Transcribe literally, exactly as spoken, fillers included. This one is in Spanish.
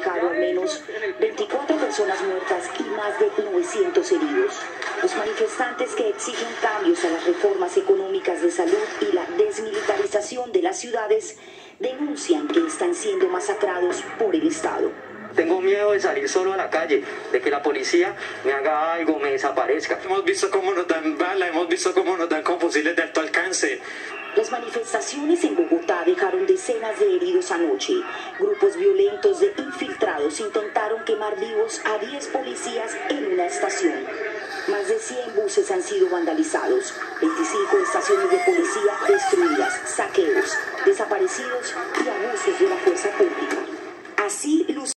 dejado al menos veinticuatro personas muertas y más de novecientos heridos. Los manifestantes que exigen cambios a las reformas económicas de salud y la desmilitarización de las ciudades denuncian que están siendo masacrados por el Estado. Tengo miedo de salir solo a la calle, de que la policía me haga algo, me desaparezca. Hemos visto cómo nos dan bala, hemos visto cómo nos dan con fusiles de alto alcance. Las manifestaciones en Bogotá dejaron decenas de heridos anoche. Grupos violentos de infiltrados intentaron quemar vivos a diez policías en una estación. Más de cien buses han sido vandalizados, veinticinco estaciones de policía destruidas, saqueos, desaparecidos y abusos de la fuerza pública. Así